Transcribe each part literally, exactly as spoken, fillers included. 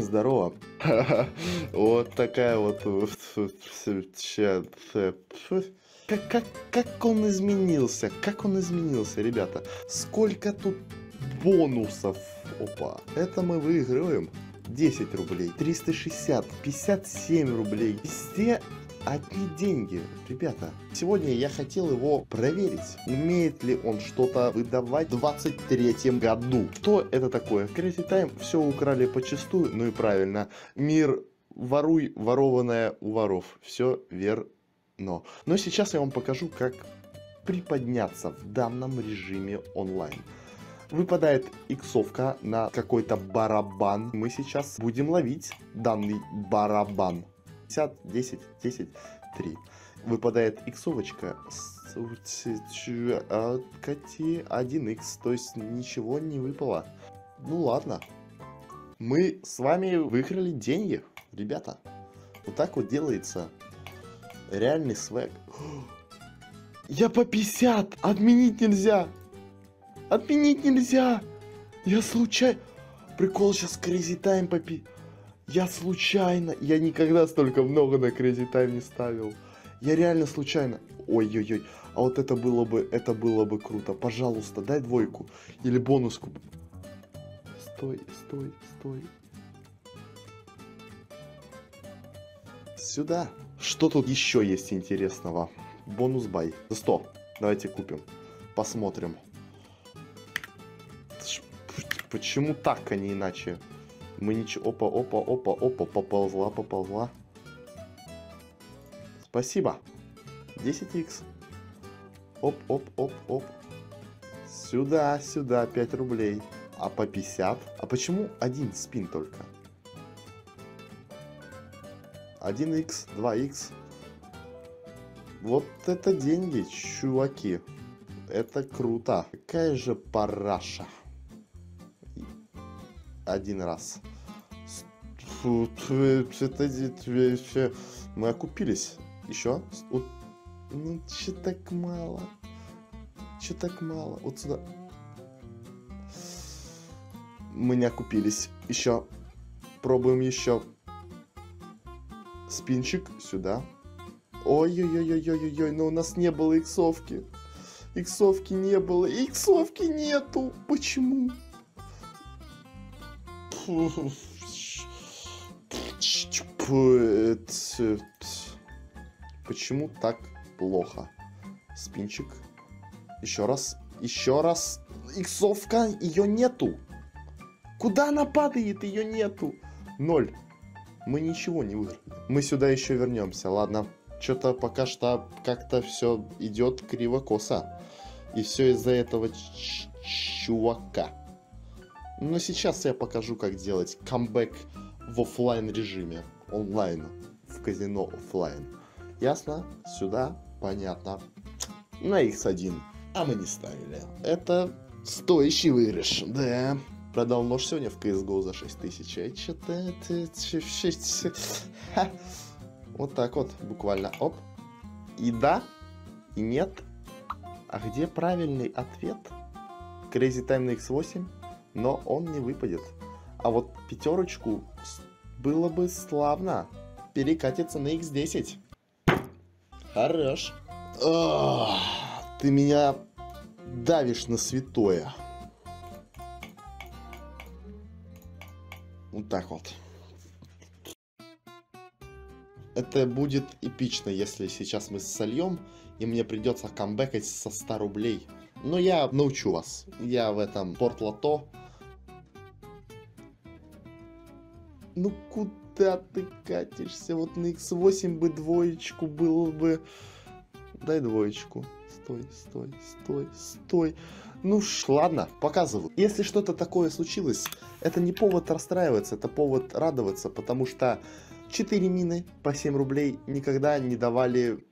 здорово. Вот такая вот... Как, как, как он изменился? Как он изменился, ребята? Сколько тут бонусов? Опа. Это мы выигрываем. десять рублей. триста шестьдесят. пятьдесят семь рублей. Везде одни деньги, ребята. Сегодня я хотел его проверить, умеет ли он что-то выдавать в двадцать третьем году. Что это такое? Crazy Time все украли почистую, ну и правильно. Мир воруй, ворованное у воров. Все верно. Но сейчас я вам покажу, как приподняться в данном режиме онлайн. Выпадает иксовка на какой-то барабан. Мы сейчас будем ловить данный барабан. пятьдесят, десять, десять, три. Выпадает иксовочка. Кати один икс. То есть ничего не выпало. Ну ладно. Мы с вами выиграли деньги, ребята. Вот так вот делается реальный свэг. Я по пятьдесят. Отменить нельзя. Отменить нельзя. Я случайно... Прикол, сейчас Crazy Time попи... Я случайно... Я никогда столько много на Crazy Time не ставил. Я реально случайно... Ой-ой-ой. А вот это было бы... Это было бы круто. Пожалуйста, дай двойку. Или бонуску. Стой, стой, стой. Сюда. Что тут еще есть интересного? Бонус бай. За сто. Давайте купим. Посмотрим. Почему так, а не иначе? Мы ничего... Опа, опа, опа, опа. Поползла, поползла. Спасибо. десять икс. Оп, оп, оп, оп. Сюда, сюда. пять рублей. А по пятьдесят? А почему один спин только? один икс, два икс. Вот это деньги, чуваки. Это круто. Какая же параша. Один раз. Мы окупились. Еще? Ну, че так мало? Че так мало? Вот сюда. Мы не окупились. Еще. Пробуем еще. Спинчик сюда. Ой-ой-ой-ой-ой-ой, но у нас не было иксовки. Иксовки не было. Иксовки нету. Почему? Почему так плохо? Спинчик. Еще раз. Еще раз. Иксовка. Ее нету. Куда она падает? Ее нету. Ноль. Мы ничего не выиграли. Мы сюда еще вернемся. Ладно. Что-то пока что как-то все идет криво-косо. И все из-за этого чувака. Но сейчас я покажу, как делать камбэк в офлайн режиме. Онлайн. В казино офлайн. Ясно? Сюда? Понятно. На икс один. А мы не ставили. Это стоящий выигрыш. Да. Продал нож сегодня в си эс го за шесть тысяч. Что-то... Вот так вот, буквально. Оп. И да, и нет. А где правильный ответ? Crazy Time на икс восемь, но он не выпадет. А вот пятерочку было бы славно перекатиться на икс десять. Хорош. Ох, ты меня давишь на святое. Вот так вот. Это будет эпично, если сейчас мы сольем, и мне придется камбэкать со ста рублей. Но я научу вас. Я в этом порт-лото. Ну куда ты катишься? Вот на икс восемь бы двоечку было бы... Дай двоечку. Стой, стой, стой, стой. Ну ж, ладно, показываю. Если что-то такое случилось, это не повод расстраиваться, это повод радоваться, потому что четыре мины по семь рублей никогда не давали...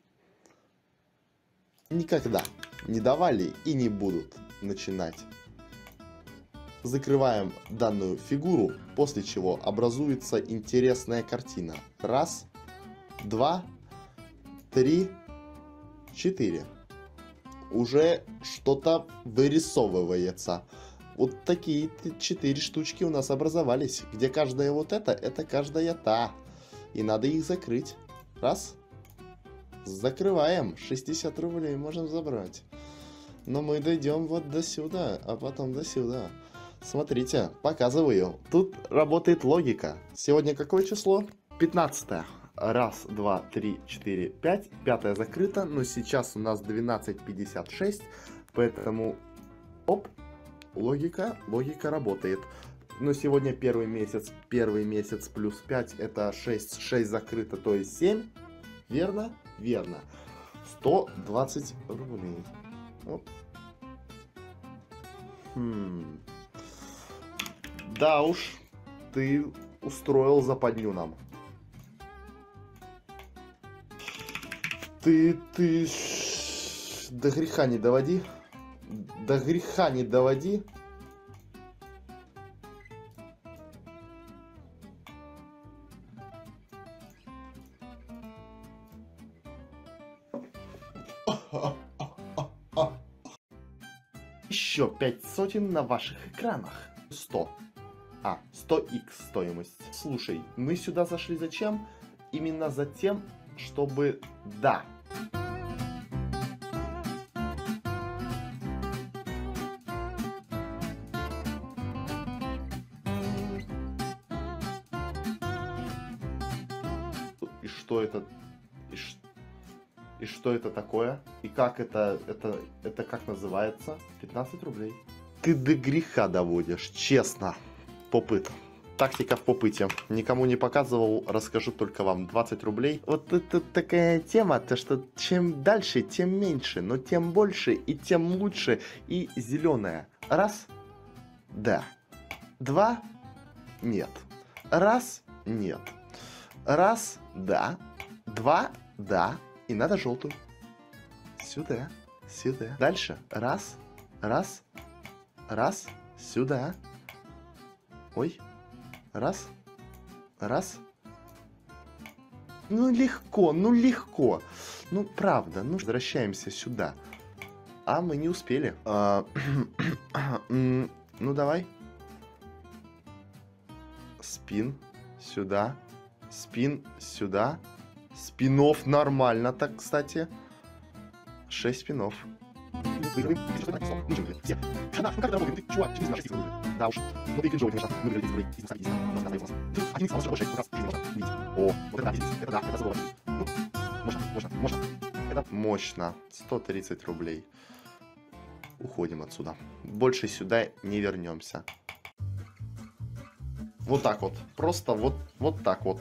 Никогда не давали и не будут начинать. Закрываем данную фигуру, после чего образуется интересная картина. Раз, два, три, четыре. Уже что-то вырисовывается. Вот такие четыре штучки у нас образовались, где каждая вот эта, это каждая та. И надо их закрыть. Раз. Закрываем. шестьдесят рублей можем забрать. Но мы дойдем вот до сюда, а потом до сюда. Смотрите, показываю. Тут работает логика. Сегодня какое число? пятнадцатое. Раз, два, три, четыре, пять. Пятое закрыто, но сейчас у нас двенадцать пятьдесят шесть. Поэтому, оп, логика, логика работает. Но сегодня первый месяц, первый месяц плюс пять, это шесть, шесть закрыто, то есть семь. Верно? Верно. сто двадцать рублей. Оп. Хм. Да уж, ты устроил западню нам. Ты, ты... До греха не доводи. До греха не доводи. Еще пять сотен на ваших экранах. сто. А, сто икс стоимость. Слушай, мы сюда зашли зачем? Именно за тем, чтобы... Да. И что это... И, ш... И что это такое? И как это... Это, это как называется? пятнадцать рублей. Ты до греха доводишь, честно. Попыт. Тактика в попыте. Никому не показывал, расскажу только вам. двадцать рублей. Вот это такая тема, то что чем дальше, тем меньше, но тем больше и тем лучше. И зеленая. Раз. Да. Два. Нет. Раз. Нет. Раз. Да. Два. Да. И надо желтую. Сюда. Сюда. Дальше. Раз. Раз. Раз. Сюда. Ой. Раз. Раз. Ну легко, ну легко. Ну правда, ну возвращаемся сюда. А мы не успели. А, ну давай. Спин сюда. Спин сюда. Спинов нормально так, кстати. Шесть спинов. Да уж, ну ты кринжовый, конечно. Мы выиграли десять рублей, один икс, один икс, шесть раз, О, вот это да, это да, это здорово. Ну, мощно, мощно, мощно. Это мощно. сто тридцать рублей. Уходим отсюда. Больше сюда не вернемся. Вот так вот. Просто вот, вот так вот.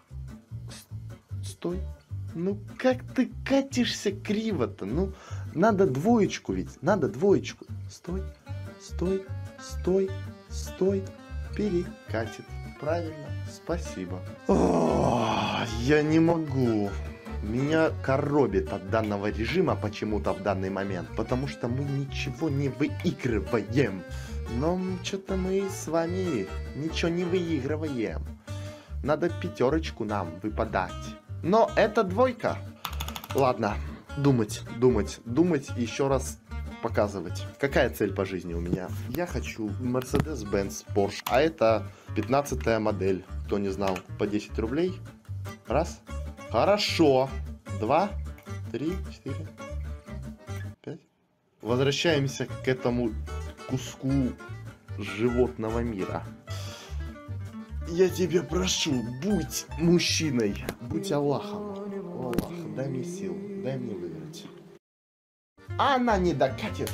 Стой. Ну как ты катишься криво-то? Ну, надо двоечку ведь. Надо двоечку. Стой, стой, стой, стой. Перекатит. Правильно. Спасибо. О, я не могу. Меня коробит от данного режима почему-то в данный момент. Потому что мы ничего не выигрываем. Но что-то мы с вами ничего не выигрываем. Надо пятерочку нам выпадать. Но это двойка. Ладно, думать, думать, думать, еще раз показывать. Какая цель по жизни у меня? Я хочу Mercedes-Benz Porsche. А это пятнадцатая модель. Кто не знал, по десять рублей. Раз. Хорошо. Два, три, четыре, пять. Возвращаемся к этому куску животного мира. Я тебя прошу, будь мужчиной, будь Аллахом. Аллах, дай мне сил, дай мне выиграть. Она не докатит.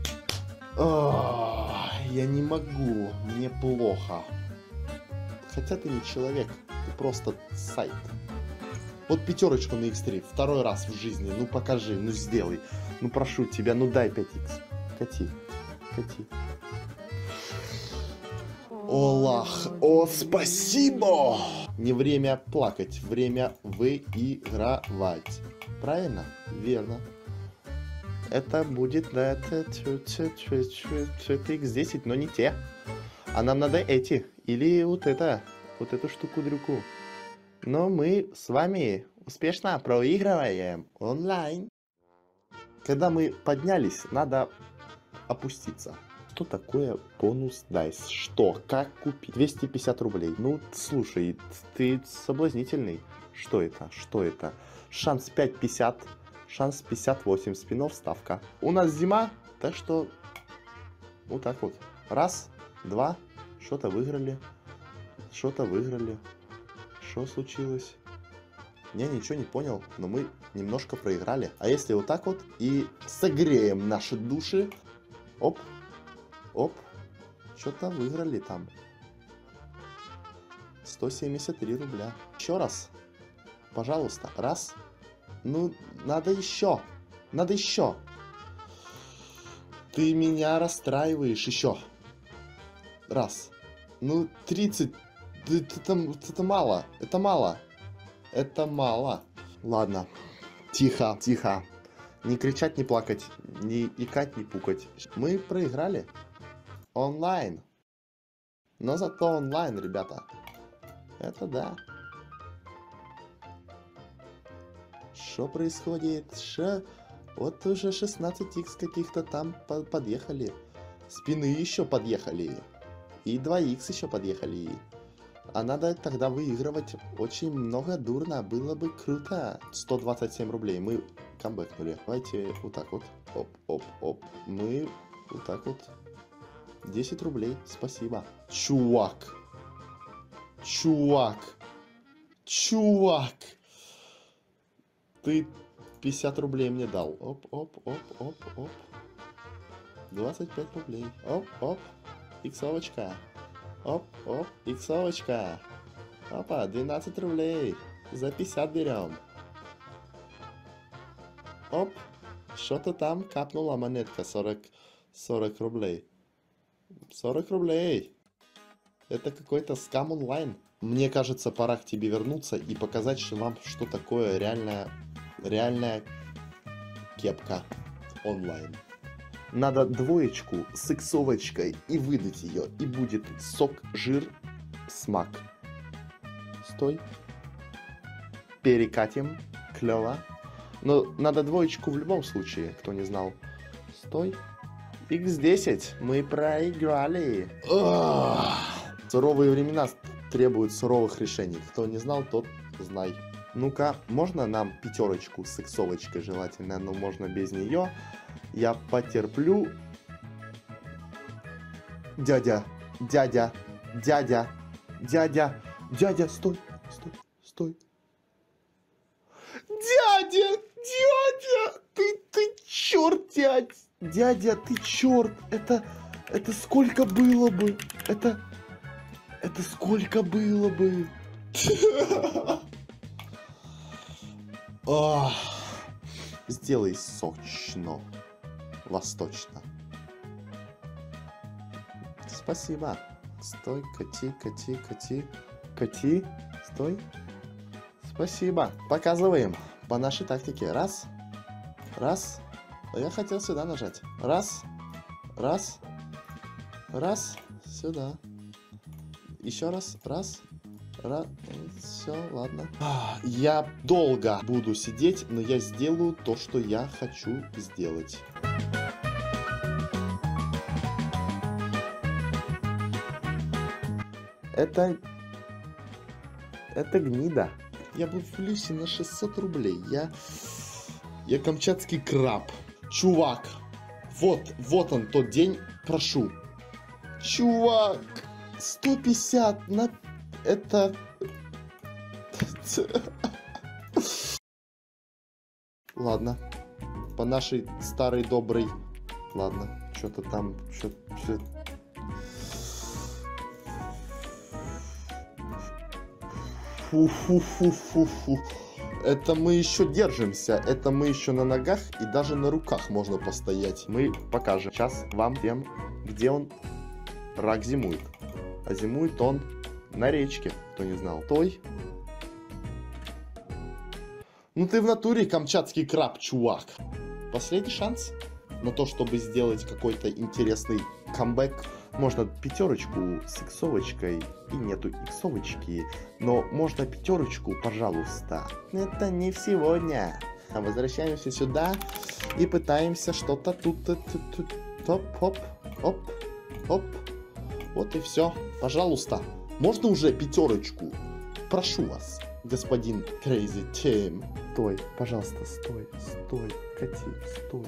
О, я не могу, мне плохо. Хотя ты не человек, ты просто сайт. Вот пятерочку на икс три, второй раз в жизни, ну покажи, ну сделай. Ну прошу тебя, ну дай пять икс. Кати, кати. Аллах, о, спасибо! Не время плакать, время выигрывать. Правильно? Верно. Это будет, да, это икс десять, но не те. А нам надо эти. Или вот это, вот эту штуку-дрюку. Но мы с вами успешно проигрываем онлайн. Когда мы поднялись, надо опуститься. Что такое бонус дайс? Что? Как купить? двести пятьдесят рублей. Ну, слушай, ты соблазнительный. Что это? Что это? Шанс пять пятьдесят. Шанс пятьдесят восемь. Спинов ставка. У нас зима, так что вот так вот. Раз, два. Что-то выиграли. Что-то выиграли. Что случилось? Я ничего не понял, но мы немножко проиграли. А если вот так вот и согреем наши души. Оп. Оп. Что-то выиграли там. сто семьдесят три рубля. Еще раз. Пожалуйста. Раз. Ну, надо еще. Надо еще. Ты меня расстраиваешь. Еще. Раз. Ну, тридцать. Это, это мало. Это мало. Это мало. Ладно. Тихо. Тихо. Не кричать, не плакать. Не икать, не пукать. Мы проиграли. Онлайн. Но зато онлайн, ребята. Это да. Что происходит? Что? Вот уже шестнадцать икс каких-то там по подъехали. Спины еще подъехали. И два икс еще подъехали. А надо тогда выигрывать очень много дурно. Было бы круто. сто двадцать семь рублей. Мы камбэкнули. Давайте вот так вот. Оп, оп, оп. Мы вот так вот. десять рублей. Спасибо. Чувак. Чувак. Чувак. Ты пятьдесят рублей мне дал. Оп, оп, оп, оп, оп. двадцать пять рублей. Оп, оп. Иксовочка. Оп, оп, иксовочка. Опа, двенадцать рублей. За пятьдесят берем. Оп. Что-то там капнула монетка. сорок, сорок рублей. сорок рублей. Это какой-то скам онлайн. Мне кажется, пора к тебе вернуться и показать вам, что такое реальная, реальная кепка онлайн. Надо двоечку с иксовочкой и выдать ее. И будет сок, жир, смак. Стой. Перекатим. Клево. Но надо двоечку в любом случае, кто не знал. Стой. икс десять. Мы проиграли. Ох. Суровые времена требуют суровых решений. Кто не знал, тот знай. Ну-ка, можно нам пятерочку с иксовочкой желательно, но можно без нее. Я потерплю. Дядя, дядя, дядя, дядя, дядя, стой, стой, стой. Дядя, дядя, ты, ты черт, дядь. Дядя, ты черт. Это, это сколько было бы? Это, это сколько было бы? Сделай сочно. Восточно. Спасибо. Стой, кати, кати, кати. Кати. Стой. Спасибо. Показываем по нашей тактике. Раз. Раз. Я хотел сюда нажать. Раз. Раз. Раз. Сюда. Еще раз. Раз. Раз. Все, ладно. Я долго буду сидеть, но я сделаю то, что я хочу сделать. Это... Это гнида. Я был в плюсе на шестьсот рублей. Я... Я камчатский краб. Чувак. Вот, вот он тот день. Прошу. Чувак. сто пятьдесят на... Это... Ладно. По нашей старой доброй... Ладно. Что-то там... Что-то... Фу-фу-фу-фу-фу. Это мы еще держимся. Это мы еще на ногах и даже на руках можно постоять. Мы покажем сейчас вам тем, где он рак зимует. А зимует он на речке, кто не знал. Той. Ну ты в натуре камчатский краб, чувак. Последний шанс на то, чтобы сделать какой-то интересный камбэк. Можно пятерочку с иксовочкой. И нету иксовочки. Но можно пятерочку, пожалуйста. Это не сегодня. А возвращаемся сюда и пытаемся что-то тут, тут, тут Топ, оп, оп, оп. Вот и все. Пожалуйста. Можно уже пятерочку? Прошу вас, господин Crazy Team. Стой, пожалуйста, стой, стой, кати, стой.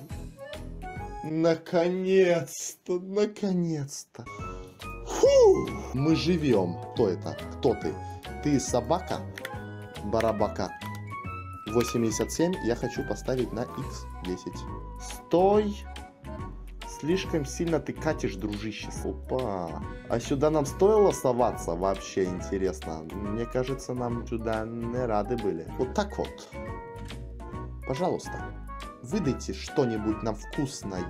Наконец-то, наконец-то. Фу! Мы живем. Кто это? Кто ты? Ты собака? Барабака. восемьдесят семь. Я хочу поставить на икс десять. Стой. Слишком сильно ты катишь, дружище. Опа. А сюда нам стоило соваться? Вообще интересно. Мне кажется, нам сюда не рады были. Вот так вот. Пожалуйста, выдайте что-нибудь нам вкусное.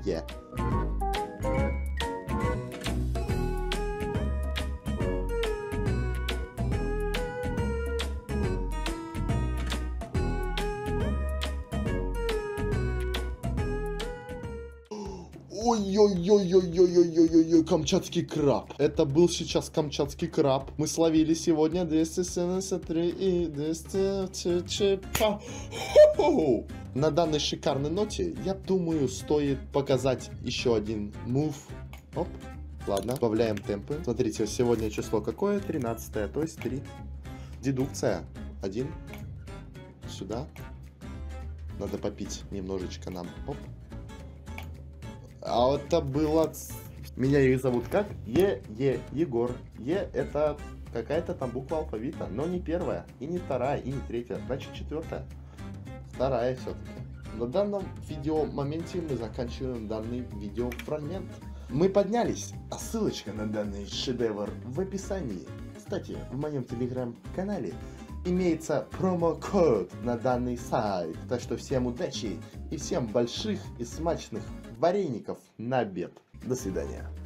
Ой-ой-ой-ой-ой-ой-ой-ой-ой, камчатский краб. Это был сейчас камчатский краб. Мы словили сегодня двести семьдесят три и двести четыре. На данной шикарной ноте, я думаю, стоит показать еще один мув. Оп. Ладно, добавляем темпы. Смотрите, сегодня число какое? тринадцатое, то есть три. Дедукция. Один. Сюда. Надо попить немножечко нам. Оп. А это было... Меня их зовут как? Е, Е, Егор. Е это какая-то там буква алфавита, но не первая, и не вторая, и не третья, значит четвертая. Вторая все-таки. На данном видео моменте мы заканчиваем данный видеофрагмент. Мы поднялись, а ссылочка на данный шедевр в описании. Кстати, в моем телеграм-канале имеется промокод на данный сайт. Так что всем удачи и всем больших и смачных вареников на обед. До свидания.